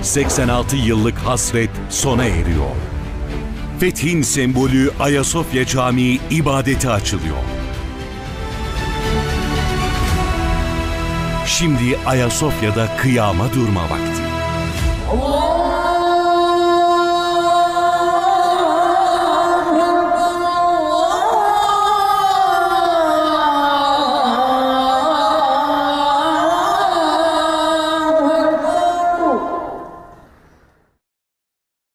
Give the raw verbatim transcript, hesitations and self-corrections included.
seksen altı yıllık hasret sona eriyor. Fethin sembolü Ayasofya Camii ibadete açılıyor. Şimdi Ayasofya'da kıyama durma vakti.